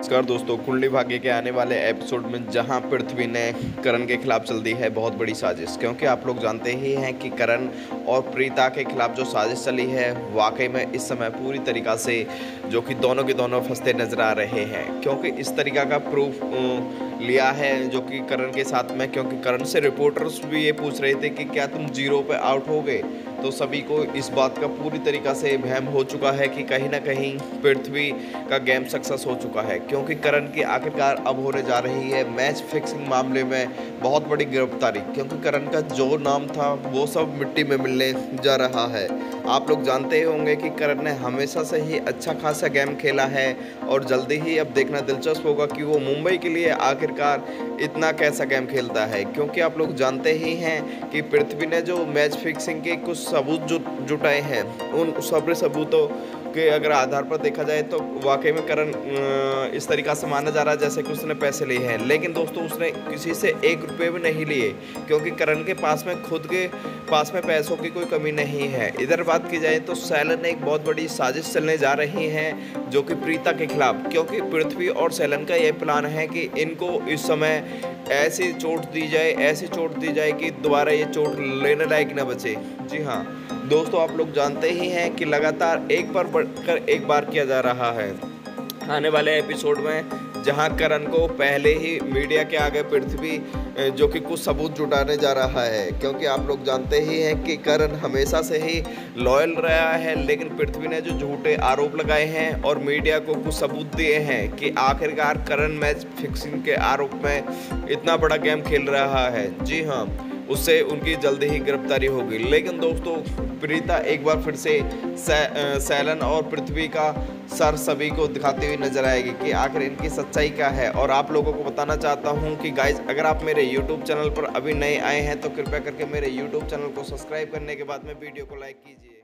नमस्कार दोस्तों, कुंडली भाग्य के आने वाले एपिसोड में जहां पृथ्वी ने करण के खिलाफ चल दी है बहुत बड़ी साजिश। क्योंकि आप लोग जानते ही हैं कि करण और प्रीता के खिलाफ जो साजिश चली है वाकई में इस समय पूरी तरीक़ा से जो कि दोनों के दोनों फंसते नजर आ रहे हैं। क्योंकि इस तरीक़ा का प्रूफ लिया है जो कि करण के साथ में, क्योंकि करण से रिपोर्टर्स भी ये पूछ रहे थे कि क्या तुम 0 पे आउट हो गए, तो सभी को इस बात का पूरी तरीक़ा से वहम हो चुका है कि कहीं ना कहीं पृथ्वी का गेम सक्सेस हो चुका है। क्योंकि करण की आखिरकार अब होने जा रही है मैच फिक्सिंग मामले में बहुत बड़ी गिरफ्तारी। क्योंकि करण का जो नाम था वो सब मिट्टी में मिलने जा रहा है। आप लोग जानते होंगे कि करण ने हमेशा से ही अच्छा खासा गेम खेला है और जल्दी ही अब देखना दिलचस्प होगा कि वो मुंबई के लिए आखिरकार इतना कैसा गेम खेलता है। क्योंकि आप लोग जानते ही हैं कि पृथ्वी ने जो मैच फिक्सिंग के कुछ सबूत जुटाए हैं, उन सभी सबूतों के अगर आधार पर देखा जाए तो वाकई में करण इस तरीक़ा से माना जा रहा है जैसे कि उसने पैसे लिए हैं। लेकिन दोस्तों उसने किसी से 1 रुपये भी नहीं लिए, क्योंकि करण के पास में खुद के पास में पैसों की कोई कमी नहीं है। इधर बात की जाए तो सैलन एक बहुत बड़ी साजिश चलने जा रही है जो कि प्रीता के खिलाफ। क्योंकि पृथ्वी और सैलन का यह प्लान है कि इनको इस समय ऐसी चोट दी जाए कि दोबारा ये चोट लेने लायक न बचे। जी हाँ दोस्तों, आप लोग जानते ही हैं कि लगातार एक पर बढ़कर एक बार किया जा रहा है। आने वाले एपिसोड में जहां करण को पहले ही मीडिया के आगे पृथ्वी जो कि कुछ सबूत जुटाने जा रहा है। क्योंकि आप लोग जानते ही हैं कि करण हमेशा से ही लॉयल रहा है, लेकिन पृथ्वी ने जो झूठे आरोप लगाए हैं और मीडिया को कुछ सबूत दिए हैं कि आखिरकार करण मैच फिक्सिंग के आरोप में इतना बड़ा गेम खेल रहा है। जी हाँ, उससे उनकी जल्दी ही गिरफ्तारी होगी। लेकिन दोस्तों प्रीता एक बार फिर से सैलन और पृथ्वी का सर सभी को दिखाती हुई नजर आएगी कि आखिर इनकी सच्चाई क्या है। और आप लोगों को बताना चाहता हूं कि गाइज, अगर आप मेरे YouTube चैनल पर अभी नए आए हैं तो कृपया करके मेरे YouTube चैनल को सब्सक्राइब करने के बाद में वीडियो को लाइक कीजिए।